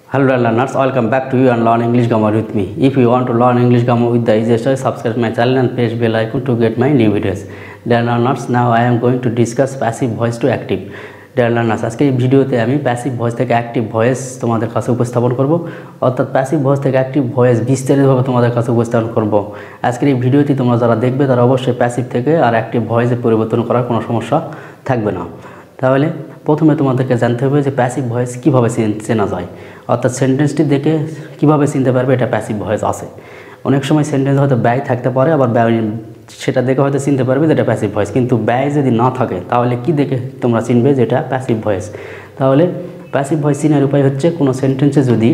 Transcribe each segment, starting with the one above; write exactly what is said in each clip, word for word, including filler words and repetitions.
Hello learners, welcome back to you and learn English grammar with me. If you want to learn English grammar with the easiest way, subscribe my channel and press bell icon to get my new videos. Dear learners, now I am going to discuss passive voice to active. Dear learners, আজকে এই ভিডিওতে আমি passive voice থেকে active voice তোমাদের কাছে উপস্থাপন করব, অর্থাৎ প্যাসিভ ভয়েস থেকে অ্যাক্টিভ ভয়েস বিস্তারিতভাবে তোমাদের কাছে উপস্থাপন করব। আজকের এই ভিডিওটি তোমরা যারা দেখবে তারা অবশ্যই প্যাসিভ থেকে আর অ্যাক্টিভ ভয়েসে পরিবর্তন করার কোনো সমস্যা থাকবে না। তাহলে প্রথমে তোমাদেরকে জানতে হবে যে প্যাসিভ ভয়েস কীভাবে চেনা যায়, অর্থাৎ সেন্টেন্সটি দেখে কীভাবে চিনতে পারবে এটা প্যাসিভ ভয়েস আছে। অনেক সময় সেন্টেন্স হয়তো ব্যয় থাকতে পারে, আবার ব্যয় সেটা দেখে হয়তো চিনতে পারবে যে এটা প্যাসিভ ভয়েস, কিন্তু ব্যয় যদি না থাকে তাহলে কি দেখে তোমরা চিনবে যে এটা প্যাসিভ ভয়েস। তাহলে প্যাসিভ ভয়েস চিনার উপায় হচ্ছে কোনো সেন্টেন্সে যদি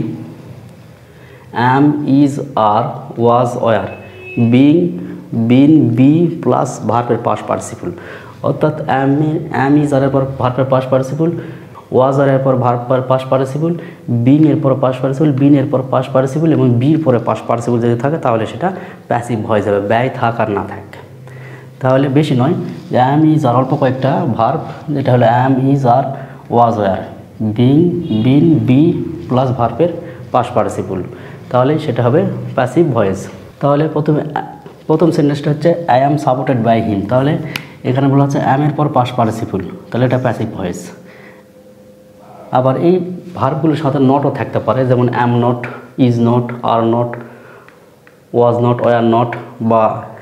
am, is, are, was, were, being, been, be plus ভার্বের পাস্ট পার্টিসিপল, অর্থাৎ অ্যাম অ্যাম ইজ আরের পর ভার্বের পাস্ট পার্টিসিপল, ওয়াজ আর এর পর ভার্বের পাস্ট পার্টিসিপল, বিং এর পর পাস্ট পার্টিসিপল, বিন এর পর পাস্ট পার্টিসিপল এবং বির পরে পাস্ট পার্টিসিপল যদি থাকে তাহলে সেটা প্যাসিভ ভয়েস হবে, ব্যয় থাক আর না থাক। তাহলে বেশি নয় যে অ্যাম ইজ আর অল্প কয়েকটা ভার্ব, যেটা হলো am, is, are, was, were, being, been, be plus ভার্বের পাস্ট পার্টিসিপল, তাহলে সেটা হবে প্যাসিভ ভয়েস। তাহলে প্রথমে প্রথম সেন্টেন্সটা হচ্ছে I am supported by him, তাহলে এখানে বলা হচ্ছে অ্যামের পর পাস্ট পার্টিসিপল, তাহলে এটা প্যাসিভ ভয়েস। আবার এই ভার্বগুলোর সাথে নটও থাকতে পারে, যেমন am not, is not, are not, was not, were not, বা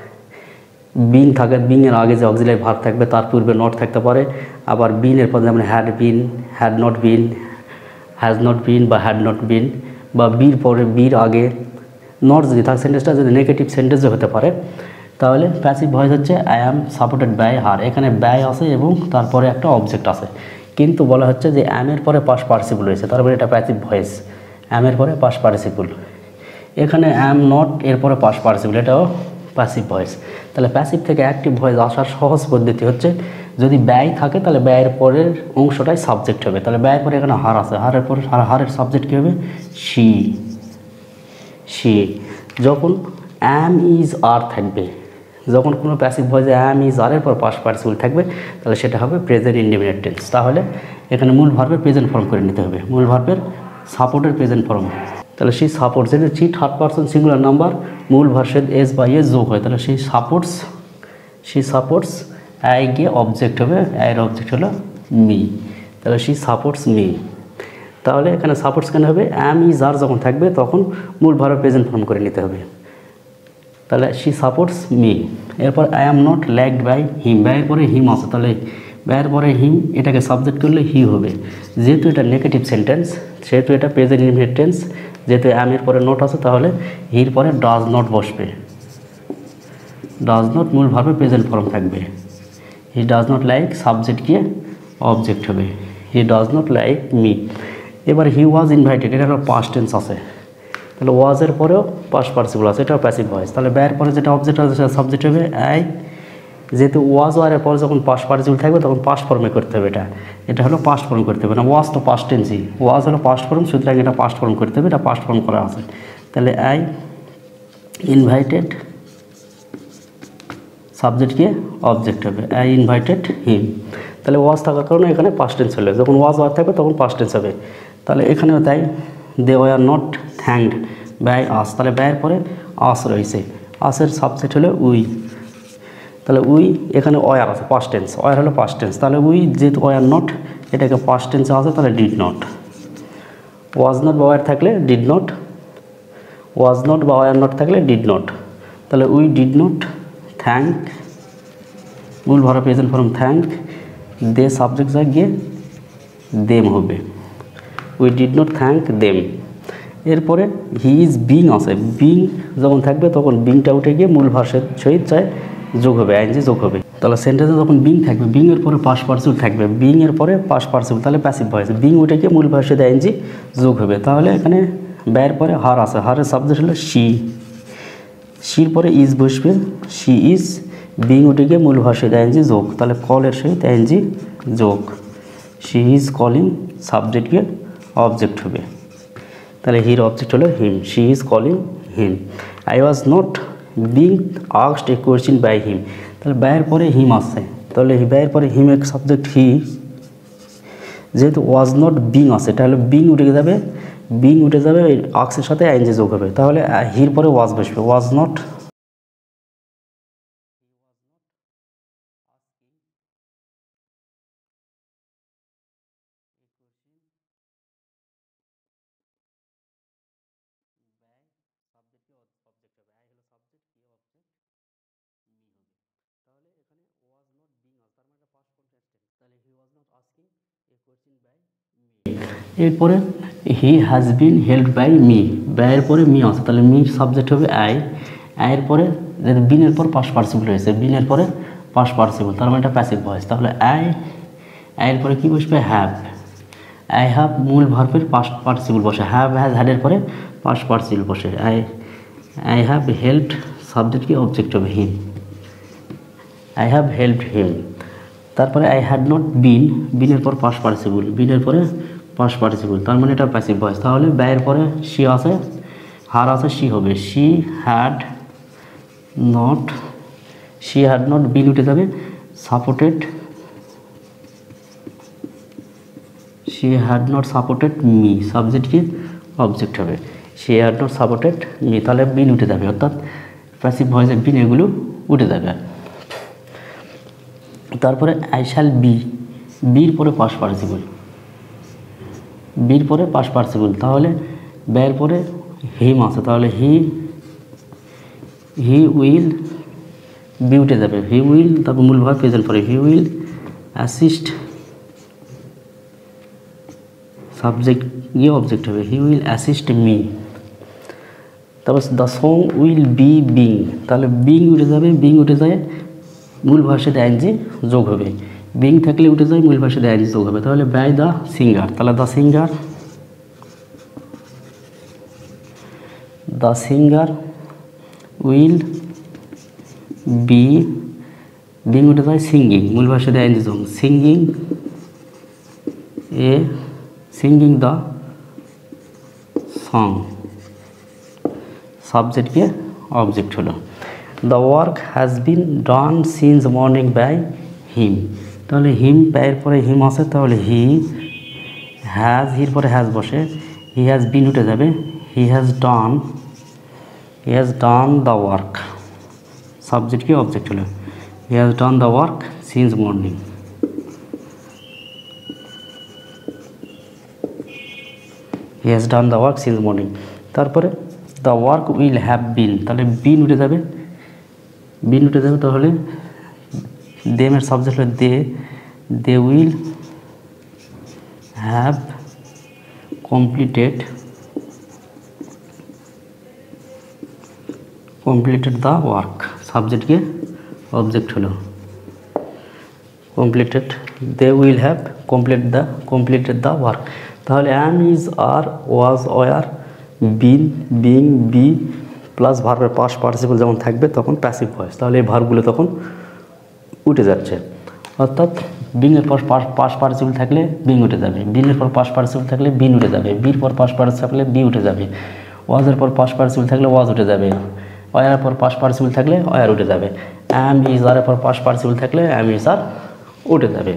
বিন থাকে, বিংয়ের আগে যে অক্সিলারি ভার্ব থাকবে তার পূর্বে নট থাকতে পারে। আবার বিনের পর যেমন had been, had not been, has not been বা হ্যাড নট বিন, বা বির পরে বির আগে নট যদি থাকে, সেন্টেন্সটা যদি নেগেটিভ সেন্টেন্সও হতে পারে। তাহলে প্যাসিভ ভয়েস হচ্ছে I am supported by her, এখানে ব্যয় আছে এবং তারপরে একটা অবজেক্ট আছে, কিন্তু বলা হচ্ছে যে অ্যামের পরে পাস্ট পার্টিসিপল রয়েছে, তারপরে এটা প্যাসিভ ভয়েস, অ্যামের পরে পাস্ট পার্টিসিপল। এখানে অ্যাম নট এরপরে পাস্ট পার্টিসিপল, এটাও প্যাসিভ ভয়েস। তাহলে প্যাসিভ থেকে অ্যাক্টিভ ভয়েস আসার সহজ পদ্ধতি হচ্ছে যদি ব্যয় থাকে তাহলে ব্যয়ের পরের অংশটাই সাবজেক্ট হবে, তাহলে ব্যয়ের পরে এখানে হার আছে, হারের পরে হারের সাবজেক্ট কী হবে? She, she. যখন অ্যাম, ইজ, আর থাকবে, যখন কোনো প্যাসিভ ভয়েসে অ্যাম, ইজ, আরের পর পাস্ট পার্টিসিপল থাকবে তাহলে সেটা হবে প্রেজেন্ট ইনডিফিনিট টেন্স। তাহলে এখানে মূল ভার্বের প্রেজেন্ট ফর্ম করে নিতে হবে, মূল ভার্বের সাপোর্টের প্রেজেন্ট ফর্ম। তাহলে সেই সাপোর্টস, যেটা she third person singular number, মূল ভার্বের এস বা এস যোগ হয়, তাহলে সেই সাপোর্টস, সেই সাপোর্টস আই গিয়ে অবজেক্ট হবে, আইয়ের অবজেক্ট হলো মি, তাহলে সি সাপোর্টস মি। তাহলে এখানে সাপোর্টস কেন হবে? অ্যাম, ইজ, আর যখন থাকবে তখন মূল ভার্বের প্রেজেন্ট ফর্ম করে নিতে হবে, তাহলে শি সাপোর্টস মি। এরপর I am not liked by him, ব্যয়ের পরে হিম আছে, তাহলে ব্যয়ের পরে হিম এটাকে সাবজেক্ট করলে হি হবে, যেহেতু এটা নেগেটিভ সেন্টেন্স সেহেতু এটা প্রেজেন্ট ইনডিফিনিট টেন্স, যেহেতু অ্যামের পরে নট আছে তাহলে হির পরে ডাজ নট বসবে, ডাজ নট মূল ভার্বের প্রেজেন্ট ফর্ম থাকবে, he does not like subject গিয়ে অবজেক্ট হবে, he does not like me. এবার হি ওয়াজ ইনভাইটেড, এটা হলো পাস্ট টেন্স আছে, তাহলে ওয়াজের পরেও পাস্ট পার্টিসিপল আছে, এটাও প্যাসিভ ভয়েস। তাহলে ব্যয়ের পরে যেটা অবজেক্ট আছে সেটা সাবজেক্ট হবে আই, যেহেতু ওয়াজ ওয়ারের পরে যখন পাস্ট পার্টিসিপল থাকবে তখন পাস্ট ফর্মে করতে হবে, এটা এটা হলো পাস্ট ফর্ম করতে হবে না, ওয়াজ তো পাস্ট টেন্সই, ওয়াজ হলো পাস্ট ফর্ম, সুতরাং এটা পাস্ট ফর্ম করতে হবে, এটা পাস্ট ফর্ম করা আছে। তাহলে আই ইনভাইটেড সাবজেক্ট গিয়ে অবজেক্ট হবে, আই ইনভাইটেড হিম। তাহলে ওয়াজ থাকার কারণে এখানে পাস্ট টেন্স হলে, যখন ওয়াজ ওয়ার থাকবে তখন পাস্ট টেন্স হবে। তাহলে এখানেও তাই, they were not thanked by us, তাহলে ব্যয়ের পরে আস রয়েছে, আসের সাবজেক্ট হলো উই, তাহলে উই এখানে ওয়ার আছে পাস্ট টেন্স, ওয়ার হলো পাস্ট টেন্স, তাহলে উই যেহেতু ওয়ার নট এটাকে পাস্ট টেন্সে আছে তাহলে ডিড নট, ওয়াজ নট বা ওয়ার থাকলে ডিড নট, ওয়াজ নট বা ওয়ার নট থাকলে ডিড নট, তাহলে উই ডিড নট থ্যাঙ্ক, মূল verb present form thank, they subject যা গিয়ে দেম হবে, we did not thank them. এরপরে হি ইজ বিং আছে, বিং যখন থাকবে তখন বিংটা উঠে গিয়ে মূল ভার্বের সহিত চায় যোগ হবে, আইএনজি যোগ হবে, তাহলে সেন্টেন্সে যখন বিং থাকবে বিং এর পরে পাস্ট পার্টিসিপল থাকবে, বিং এর পরে পাস্ট পার্টিসিপল, তাহলে প্যাসিভ ভয়েস, বিং উঠে গিয়ে মূল ভার্বের সাথে আইএনজি যোগ হবে। তাহলে এখানে ব্যয়ের পরে হার আছে, হারের সাবজেক্ট হলো শি, শির পরে ইজ বসবে, শি ইজ, বিং উঠে গিয়ে মূল ভার্বের সাথে আইএনজি যোগ, তাহলে কলের সহিত আইএনজি যোগ, শি ইজ কলিং সাবজেক্ট গিয়ে অবজেক্ট হবে, তাহলে হির অবজেক্ট হলো him, she is calling him. I was not being asked a question by him, তাহলে ব্যয়ের পরে হিম আসছে, তাহলে ব্যয়ের পরে হিম এক সাবজেক্ট হি, যেহেতু ওয়াজ নট বিং আছে এটা হলো বিং উঠে যাবে, বিং উঠে যাবে, অক্সের সাথে আইএনজি যোগ হবে, তাহলে হির পরে ওয়াজ বসবে, ওয়াজ নট এরপরে he has been helped by me, ব্যয়ের পরে মি আছে, তাহলে মি সাবজেক্ট হবে আই, আয়ের পরে বিনের পর পাস্ট পার্টিসিপল হয়েছে, বিনের পরে পাস্ট পার্টিসিপল, তার মানে এটা প্যাসিভ ভয়েস, তাহলে আই, আয়ের পরে কী বসবে হ্যাভ, আই হ্যাভ মূল ভার্বের পাস্ট পার্টিসিপল বসে, হ্যাভ হ্যাজ হ্যাডের পরে পাস্ট পার্টিসিপল বসে, I I have helped subject কি অবজেক্ট হবে him, I have helped him. তারপরে আই হ্যাড নট বিন, বিনের পর পাস্ট পার্টিসিপল, বিনের পরে পাস্ট পার্টিসিপল, তার মানে এটা প্যাসিভ ভয়েস, তাহলে ব্যয়ের পরে শি আছে, হার আছে, শি হবে, she had not, she had not been উঠে যাবে, supported, she had not supported me, subject কি অবজেক্ট হবে, she had not supported me, তাহলে বিন উঠে যাবে, অর্থাৎ প্যাসিভ ভয়েসের বিন এগুলো উঠে যাবে। তারপরে আই শ্যাল বি, বির পরে পাস্ট পার্টিসিপল, বির পরে পাস্ট পার্টিসিপল, তাহলে ব্যয়ের পরে হিম আছে, তাহলে হি হি উইল বি উঠে যাবে, হি উইল, তারপর মূল ভার্ব প্রেজেন্ট পরে হি উইল অ্যাসিস্ট, সাবজেক্ট গিয়ে অবজেক্ট হবে, হি উইল অ্যাসিস্ট মি। তারপর the song will be being, তাহলে বিং উঠে যাবে, বিং উঠে যায়, মূল ভার্বের সাথে আইএনজি যোগ হবে, বিং থাকলে উঠে যায়, মূল ভার্বের সাথে আইএনজি যোগ হবে, তাহলে বাই দ্য সিঙ্গার, তাহলে the singer, the singer will be, being উঠে যায়, সিঙ্গিং, মূল ভার্বের সাথে আইএনজি যোগ, সিঙ্গিং এ, সিঙ্গিং দ্য সং, সাবজেক্ট কে অবজেক্ট হলো। The work has been done since morning by him, তাহলে হিম ব্যয়ের পরে হিম আছে, তাহলে হি হ্যাজ, হির পরে হ্যাজ বসে, হি হ্যাজ বিন উঠে যাবে, he has done, he has done the work, subject কি অবজেক্ট হলো, he has done the work since morning, he has done the work since morning. তারপরে the work will have been, তাহলে been উঠে যাবে, বিন উঠে যাবে, তাহলে দেমের সাবজেক্ট হলো they, they will have completed, completed the work, সাবজেক্টকে অবজেক্ট হলো, completed, they will have complete the completed the work, তাহলে am, is, are, was, were, been, being, be plus ভার্বের পাস্ট পার্টিসিপল যখন থাকবে তখন প্যাসিভ ভয়েস, তাহলে এই ভার্বগুলো তখন উঠে যাচ্ছে, অর্থাৎ বিংয়ের পর পাস্ট পার্টিসিপল থাকলে বিং উঠে যাবে, বিনের পর পাস্ট পার্টিসিপল থাকলে বিন উঠে যাবে, বির পর পাস্ট পার্টিসিপল থাকলে বি উঠে যাবে, ওয়াজের পর পাস্ট পার্টিসিপল থাকলে ওয়াজ উঠে যাবে, ওয়ার পর পাস্ট পার্টিসিপল থাকলে ওয়ার উঠে যাবে, অ্যাম, ইজ, আর পর পাস্ট পার্টিসিপল থাকলে অ্যাম, ইজ, আর উঠে যাবে।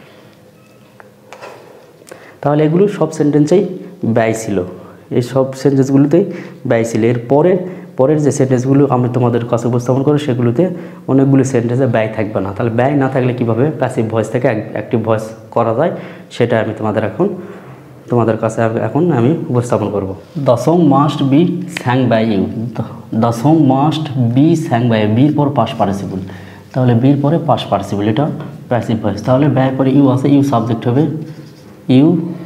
তাহলে এগুলো সব সেন্টেন্সেই ব্যয় ছিল, এই সব সেন্টেন্সগুলোতেই ব্যয় ছিল। এর পরে পরের যে সেন্টেন্সগুলো আমি তোমাদের কাছে উপস্থাপন করি সেগুলোতে অনেকগুলো সেন্টেন্সে ব্যয় থাকবে না, তাহলে ব্যয় না থাকলে কীভাবে প্যাসিভ ভয়েস থেকে অ্যাক্টিভ ভয়েস করা যায় সেটা আমি তোমাদের এখন তোমাদের কাছে এখন আমি উপস্থাপন করব। The song must be sung by you, the song must be sung by you, বির পর পাস্ট পার্টিসিপল, তাহলে বির পরে পাস্ট পার্টিসিপল, এটা প্যাসিভ ভয়েস, তাহলে ব্যয়ের পরে ইউ আছে, ইউ সাবজেক্ট হবে, ইউ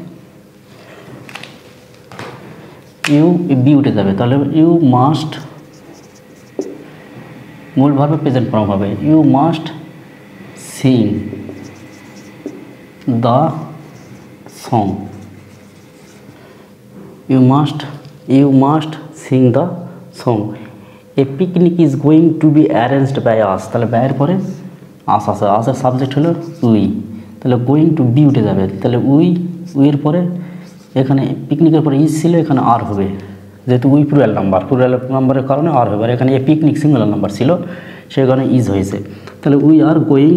ইউ বি উঠে যাবে, তাহলে ইউ মাস্ট, মূল ভার্বে প্রেজেন্ট ফর্ম হবে, you must sing the song, you must you must sing the song, a picnic is going to be arranged by us, তাহলে ব্যয়ের পরে আস আছে, আসের সাবজেক্ট হলো উই, তাহলে গোয়িং টু বি উঠে যাবে, তাহলে উই, উইয়ের পরে এখানে পিকনিকের পরে ইজ ছিল, এখানে আর হবে, যেহেতু উই প্লুরাল নাম্বার, প্লুরাল নাম্বারের কারণে আর হবে, আর এখানে এ পিকনিক সিঙ্গুলার নাম্বার ছিল সেই কারণে ইজ হয়েছে, তাহলে we are going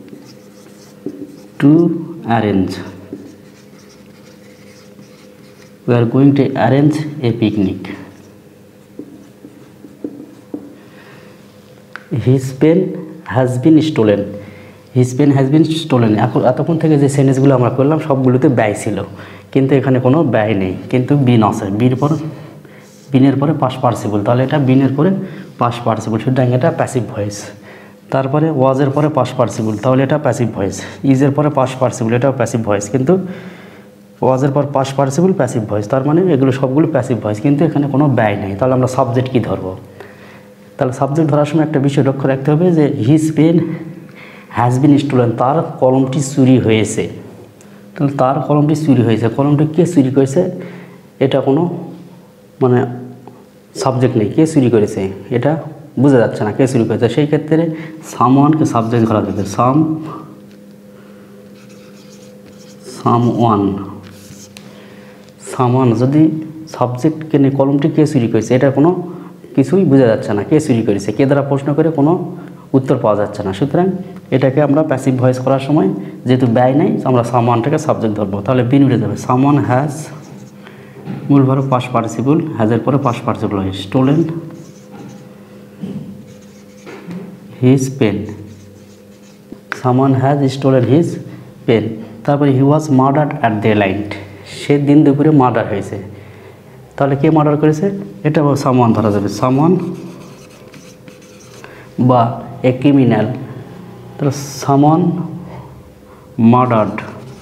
to arrange, we are going to arrange a picnic. His pen has been stolen. His pen has been stolen. এখন এতক্ষণ থেকে যে সেন্টেন্সগুলো আমরা করলাম সবগুলোতে ব্যয় ছিল, কিন্তু এখানে কোনো ব্যয় নেই, কিন্তু বিন আছে। বির পর বিনের পরে পাস্ট পার্টিসিপল, তাহলে এটা বিনের পরে পাস্ট পার্টিসিপল, সুতরাং এটা প্যাসিভ ভয়েস। তারপরে ওয়াজের পরে পাস্ট পার্টিসিপল, তাহলে এটা প্যাসিভ ভয়েস। ইজের পরে পাস্ট পার্টিসিপল, এটাও প্যাসিভ ভয়েস, কিন্তু ওয়াজের পর পাস্ট পার্টিসিপল প্যাসিভ ভয়েস, তার মানে এগুলো সবগুলো প্যাসিভ ভয়েস, কিন্তু এখানে কোনো ব্যয় নেই। তাহলে আমরা সাবজেক্ট কী ধরবো? তাহলে সাবজেক্ট ধরার সময় একটা বিষয় লক্ষ্য রাখতে হবে যে his pen has been stolen, তার কলমটি চুরি হয়েছে। তাহলে তার কলমটি চুরি হয়েছে, কলমটি কে চুরি করেছে এটা কোনো মানে সাবজেক্ট নেই, কে চুরি করেছে এটা বোঝা যাচ্ছে না, কে চুরি করেছে। সেই ক্ষেত্রে সামওয়ানকে সাবজেক্ট ধরা যাবে, সাম সামওয়ান সামওয়ান যদি সাবজেক্টকে নিয়ে কলমটি কে চুরি করেছে এটা কোনো কিছুই বোঝা যাচ্ছে না, কে চুরি করেছে, কে দ্বারা প্রশ্ন করে কোনো উত্তর পাওয়া যাচ্ছে না। সুতরাং এটাকে আমরা প্যাসিভ ভয়েস করার সময় যেহেতু ব্যয় নেই আমরা সামওয়ানটাকে সাবজেক্ট ধরবো। তাহলে বিন উঠে যাবে, সামওয়ান হ্যাজ মূল ভার্ব পাস্ট পার্টিসিপল, হ্যাজের পরে পাস্ট পার্টিসিপল হয়, stolen his pen, someone has stolen his pen. তারপরে he was murdered at daylight, সে দিন দুপুরে মার্ডার হয়েছে। তাহলে কে মার্ডার করেছে এটা সামওয়ান ধরা যাবে, সামওয়ান বা এ ক্রিমিনাল। তাহলে সামওয়ান মার্ডার্ড,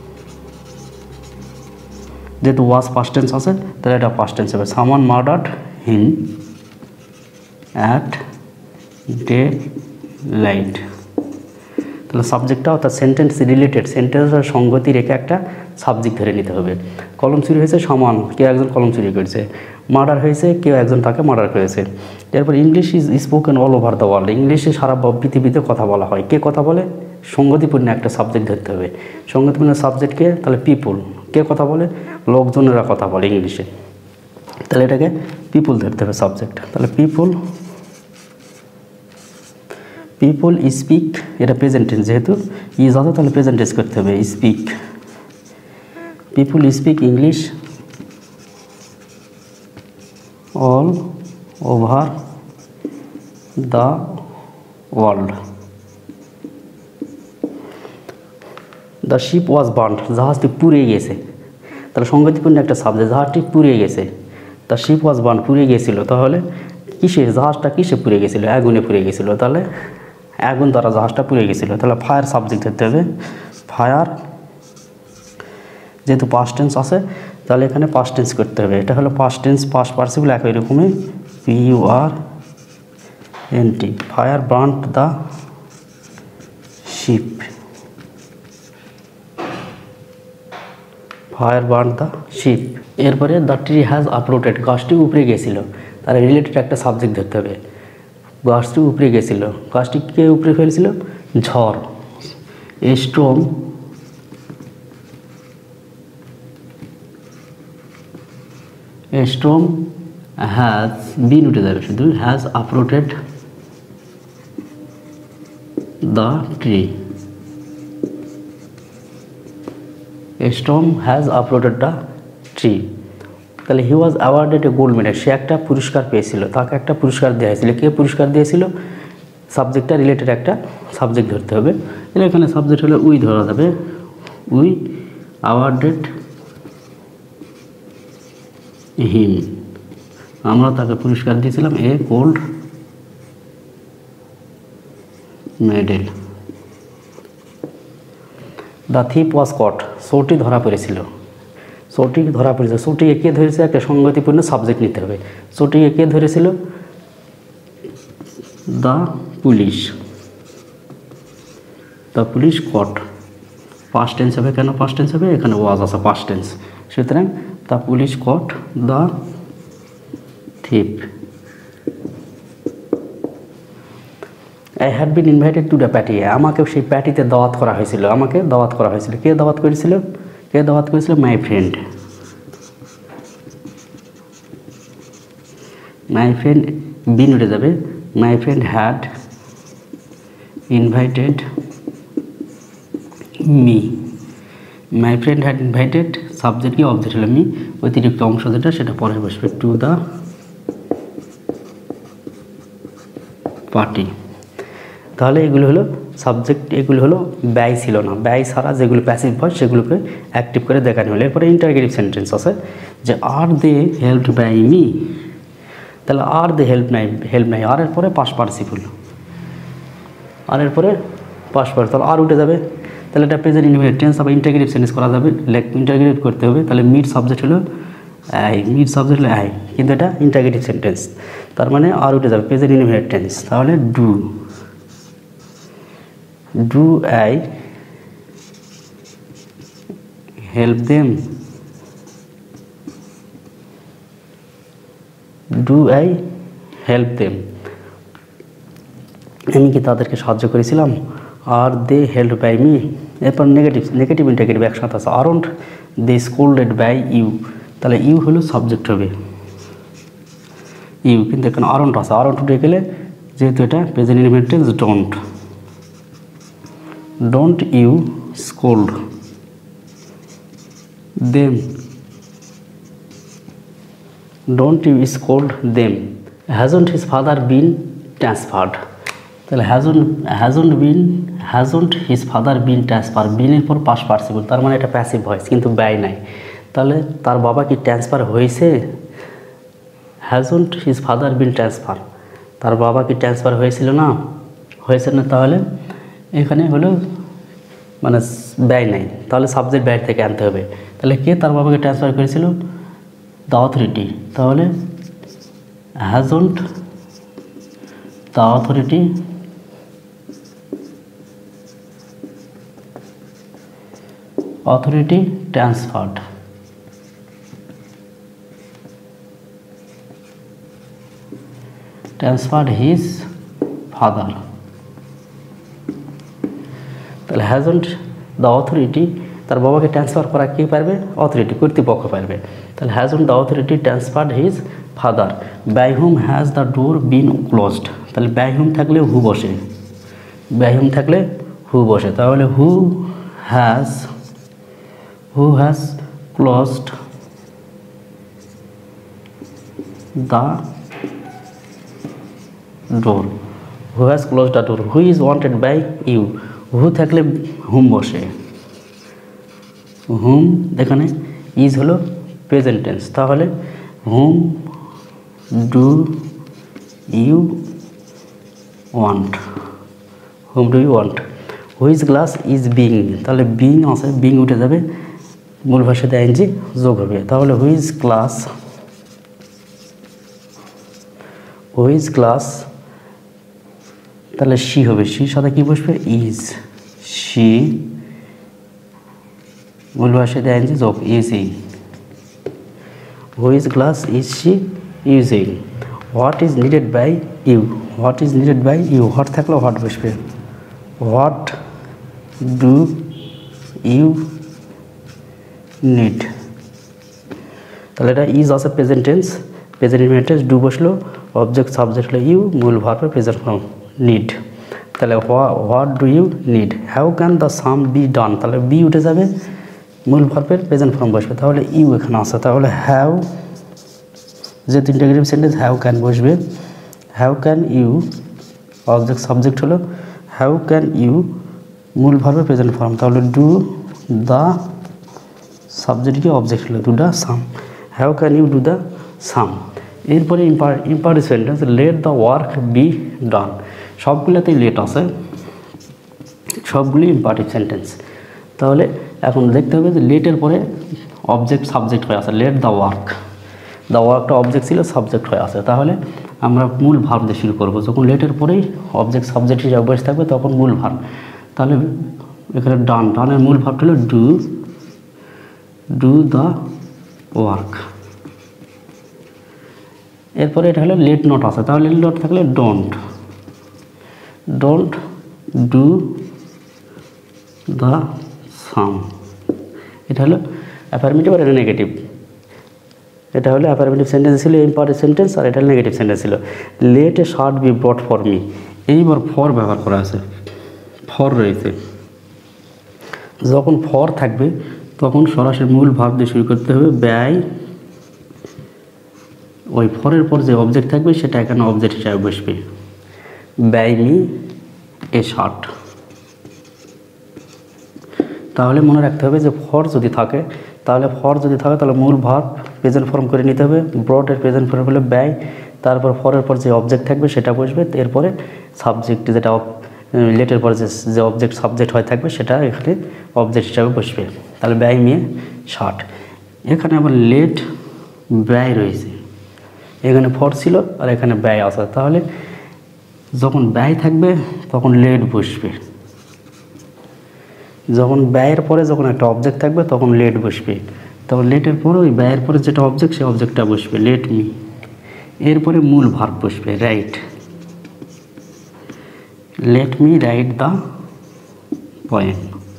যেহেতু ওয়াজ পাস্ট টেন্স আছে তাহলে এটা পাস্ট টেন্স হবে, someone murdered him at daylight. তাহলে সাবজেক্টটা অর্থাৎ সেন্টেন্স রিলেটেড, সেন্টেন্সের সঙ্গতি রেখে একটা সাবজেক্ট ধরে নিতে হবে। কলম চুরি হয়েছে সমান, কেউ একজন কলম চুরি করেছে। মার্ডার হয়েছে, কেউ একজন তাকে মার্ডার করেছে। এরপর English is spoken all over the world, ইংলিশে সারা পৃথিবীতে কথা বলা হয়। কে কথা বলে? সঙ্গতিপূর্ণ একটা সাবজেক্ট ধরতে হবে। সঙ্গতিপূর্ণ সাবজেক্টকে তাহলে পিপুল, কে কথা বলে? লোকজনেরা কথা বলে ইংলিশে, তাহলে এটাকে পিপুল ধরতে হবে সাবজেক্ট। তাহলে পিপুল পিপুল স্পিক, এটা প্রেজেন্ট টেন্স, যেহেতু ইজ আছে তাহলে প্রেজেন্ট টেন্স করতে হবে, speak. People speak English all over the world. The ship was burned, জাহাজটি পুড়ে গেছে। তাহলে সঙ্গতিপূর্ণ একটা সাবজেক্ট, জাহাজটি পুড়ে গেছে। দ্য শিপ ওয়াজ বার্নড, পুড়ে গিয়েছিল। তাহলে কিসে জাহাজটা কিসে পুড়ে গেছিলো? আগুনে পুড়ে গেছিলো। তাহলে আগুন দ্বারা জাহাজটা পুড়ে গেছিলো। তাহলে ফায়ার সাবজেক্ট ধরতে হবে, ফায়ার। যেহেতু পাস্ট টেন্স আছে তাহলে এখানে পাস্ট টেন্স করতে হবে। এটা হলো পাস্ট টেন্স, পাস্ট পার্টিসিপল একই রকমই, P U R N T. Fire burned the ship, fire burn the ship. এরপরে দ্য ট্রি হ্যাজ আপলোডেড, গাছটি উপরে গেছিলো। তার রিলেটেড একটা সাবজেক্ট ধরতে হবে, গাছটি উপরে গেছিলো। গাছটি কে উপরে ফেলেছিল? ঝড়। স্টর্ম স্টর্ম হ্যাজ বিন উঠে যাবে, শুধু has uploaded the tree. Storm has uploaded the tree. তাহলে he was awarded a gold medal, সে একটা পুরস্কার পেয়েছিল, তাকে একটা পুরস্কার দেওয়া হয়েছিল। কে পুরস্কার দিয়েছিল? সাবজেক্টটা রিলেটেড একটা সাবজেক্ট ধরতে হবে। তাহলে এখানে সাবজেক্ট হলে উই ধরা যাবে, উই অ্যাওয়ার্ডেড হিম, আমরা তাকে পুরস্কার দিয়েছিলাম a gold medal. The thief was caught, চোরটি ধরা পড়েছিল। চোরটি ধরা পড়েছে, চোরটিকে কে ধরেছে? একটা সঙ্গতিপূর্ণ সাবজেক্ট নিতে হবে। চোরটিকে কে ধরেছিল? The police, the police caught. Past tense হবে, কেন পাস্ট টেন্স হবে? এখানে ওয়াজ আছে পাস্ট টেন্স, সুতরাং the police caught the thief. I had been invited to the party, আমাকে সেই প্যাটিতে দাওয়াত করা হয়েছিল। আমাকে দাওয়াত করা হয়েছিল, কে দাওয়াত করেছিল? কে দাওয়াত করেছিল? My friend. My friend been উঠে যাবে, my friend had invited me. My friend had invited, subject কি? অবজেক্ট হলো মি। অতিরিক্ত অংশ যেটা সেটা পরে বসবে, টু দ্য পার্টি। তাহলে এগুলো হলো সাবজেক্ট, এগুলো হলো ব্যয় ছিল না, ব্যয় ছাড়া যেগুলো প্যাসিভ ভয়েস সেগুলোকে অ্যাক্টিভ করে দেখানো হলো। এরপরে ইন্টারগেটিভ সেন্টেন্স আছে যে are they helped by me, তাহলে আর দে হেল্প নাই, হেল্প নাই আর এর পরে পাস্ট পার্টিসিপল, আর এর পরে পাস্ট পার্টিসিপল, তাহলে আর উঠে যাবে, তাহলে এটা প্রেজেন্ট ইনডিফিনিট টেন্স আবার ইন্টারগেটিভ সেন্টেন্স করা যাবে, ইন্টারগেটিভ করতে হবে। তাহলে মিড সাবজেক্ট হলো আই, মিড সাবজেক্ট হলো আই, কিন্তু এটা ইন্টারগেটিভ সেন্টেন্স, তার মানে আর উঠে যাবে, প্রেজেন্ট ইনডিফিনিট টেন্স। তাহলে do, do I help them, do I help them, আমি কি তাদেরকে সাহায্য করেছিলাম, are they help by me. এরপর নেগেটিভ, নেগেটিভ ইন্টারগেটিভ একসাথে আছে, aren't they scolded by you, তাহলে ইউ হলো সাবজেক্ট হবে, ইউ, কিন্তু এখানে আরন্ট আছে, আরন্ট উঠে গেলে যেহেতু এটা present indefinite tense, don't, don't you scold them, don't you scold them. Hasn't his father been transferred, তাহলে hasn't, hasn't been, hasn't his father been transfer, বিনের পর পাস্ট পার্টিসিপল, তার মানে এটা প্যাসিভ ভয়েস কিন্তু ব্যয় নাই। তাহলে তার বাবা কি ট্রান্সফার হয়েছে, hasn't his father been transfer, তার বাবা কি ট্রান্সফার হয়েছিল না, হয়েছে না, তাহলে এখানে হলো মানে ব্যয় নাই, তাহলে সাবজেক্ট ব্যয় থেকে আনতে হবে। তাহলে কে তার বাবাকে ট্রান্সফার করেছিল, দ্য অথরিটি, তাহলে hasn't the authority authority transferred, transferred his father, তাহলে হ্যাজন্ট দ্য অথরিটি, তার বাবাকে ট্রান্সফার করা কে পারবে, অথরিটি, কর্তৃপক্ষ পারবে। তাহলে hasn't the authority transferred his father, by whom has the door been closed, তাহলে বাই হুম থাকলে হু বসে, বাই হুম থাকলে হু বসে, তাহলে who has, who has closed the door, who has closed the door, who is wanted by you, who থাকলে whom বসে, হুম এখানে is হলো প্রেজেন্ট টেন্স, তাহলে whom do you want, whom do you want, which glass is being, তাহলে being আছে, being উঠে যাবে, মূল ভাষাতে আইনজি যোগ হবে, তাহলে হুইচ ক্লাস, হুইচ ক্লাস, তাহলে শি হবে, শির সাথে কি বসবে, ইজ, শি, মূল ভাষাতে আইনজি যোগ, ইজিং, which class is she using, what is needed by you, what is needed by you, what থাকলে হোয়াট বসবে, হোয়াট ডু ইউ নিড, তাহলে এটা ইজ আছে present tense, present indefinite tense, do বসলো, অবজেক্ট সাবজেক্ট হলো ইউ, মূল ভার্বের present form need, তাহলে what do you need, how can the sum be done, তাহলে বি উঠে যাবে, মূল ভার্বের প্রেজেন্ট ফর্ম বসবে, তাহলে ইউ এখানে আছে, তাহলে হ্যাও, যেহেতু ইন্টারগেটিভ সেন্টেন্স হ্যাও ক্যান বসবে, how can you, object subject হলো হ্যাও ক্যান ইউ, মূল ভার্বের প্রেজেন্ট ফর্ম, তাহলে ডু দ্য, সাবজেক্ট কি অবজেক্ট হলো, do the sum, how can you do the sum. এরপরে imperative sentence, let the work be done, সবগুলোতেই let আছে, সবগুলি ইম্পারেটিভ সেন্টেন্স। তাহলে এখন দেখতে হবে যে লেটের পরে অবজেক্ট সাবজেক্ট হয়ে আছে, লেট দ্য ওয়ার্ক, দ্য ওয়ার্কটা অবজেক্ট ছিল, সাবজেক্ট হয়ে আছে, তাহলে আমরা মূল ভার্ব দিয়ে শুরু করবো, যখন লেটের পরেই অবজেক্ট সাবজেক্ট হিসেবে বসে থাকবে তখন মূল ভার্ব, তাহলে এখানে ডান, ডানের মূল ভার্ব হলো ডু, ডু দ্য ওয়ার্ক, এরপরে এটা হলো লেট নট আছে, তাহলে লেট নট থাকলে don't, don't do the sum, এটা হলো অ্যাফার্মেটিভ আর এটা নেগেটিভ, এটা হলো অ্যাফার্মেটিভ সেন্টেন্স ছিল, ইম্পারেটিভ সেন্টেন্স, আর এটা নেগেটিভ সেন্টেন্স ছিল। Let a shirt be brought for me, এইবার ফর ব্যবহার করা আছে, ফর রয়েছে, যখন ফর থাকবে তখন সরাসরি মূল ভাব দিয়ে শুরু করতে হবে, ব্যয় ওই ফরের পর যে অবজেক্ট থাকবে সেটা এখানে অবজেক্ট হিসাবে বসবে। ব্যয় মি এ শার্ট। তাহলে মনে রাখতে হবে যে ফর যদি থাকে তাহলে ফর যদি থাকে তাহলে মূল ভার্ব প্রেজেন্ট ফর্ম করে নিতে হবে। ব্রট এর প্রেজেন্ট ফর্ম হলো ব্যয়, তারপর ফরের পর যে অবজেক্ট থাকবে সেটা বসবে, এরপরে সাবজেক্ট যেটা লেটের পর যে যে অবজেক্ট সাবজেক্ট হয়ে থাকবে সেটা এখানে অবজেক্ট হিসাবে বসবে। তাহলে ব্যয় নিয়ে ষাট। এখানে আবার লেট ব্যয় রয়েছে, এখানে ফর ছিল আর এখানে ব্যয় আসে, তাহলে যখন ব্যয় থাকবে তখন লেট বসবে, যখন ব্যয়ের পরে যখন একটা অবজেক্ট থাকবে তখন লেট বসবে। তখন লেটের পরে ওই ব্যয়ের পরে যেটা অবজেক্ট সেই অবজেক্টটা বসবে, লেট মি। এরপরে মূল ভার্ব বসবে, right. Let me write the poem.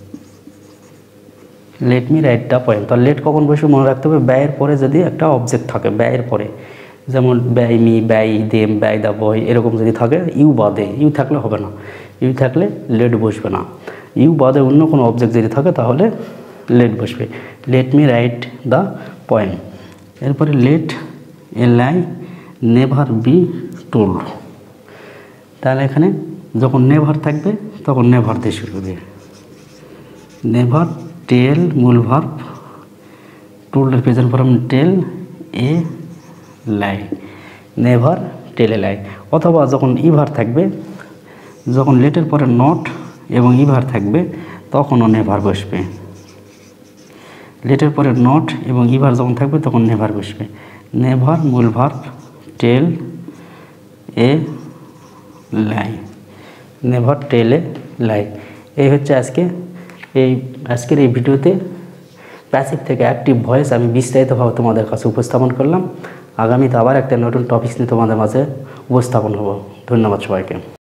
Let me write the poem. তাহলে লেট কখন বসবে মনে রাখতে হবে, ব্যয়ের পরে যদি একটা অবজেক্ট থাকে, ব্যয়ের পরে যেমন ব্যয় মি, ব্যয় দেম, ব্যয় দ্য বয়, এরকম যদি থাকে, ইউ বাদে, ইউ থাকলে হবে না, ইউ থাকলে লেট বসবে না। ইউ বাদে অন্য কোনো অবজেক্ট যদি থাকে তাহলে লেট বসবে। Let me write the poem. এরপরে let a lie never be told. তাহলে এখানে যখন নেভার থাকবে তখন নেভার দিয়ে শুরু হবে। নেভার টেল মূল ভার্ব, টোল্ডের present form tell a lie, never tell a lie. অথবা যখন ইভার থাকবে, যখন লেটের পরে নট এবং ইভার থাকবে তখনও নেভার বসবে। লেটের পরে নট এবং ইভার যখন থাকবে তখন নেভার বসবে। নেভার মূল verb tell a lie, never tell a লাই। এই হচ্ছে আজকে এই আজকের এই ভিডিওতে প্যাসিভ থেকে অ্যাক্টিভ ভয়েস আমি বিস্তারিতভাবে তোমাদের কাছে উপস্থাপন করলাম। আগামীতে আবার একটা নতুন টপিক নিয়ে তোমাদের মাঝে উপস্থাপন হব। ধন্যবাদ সবাইকে।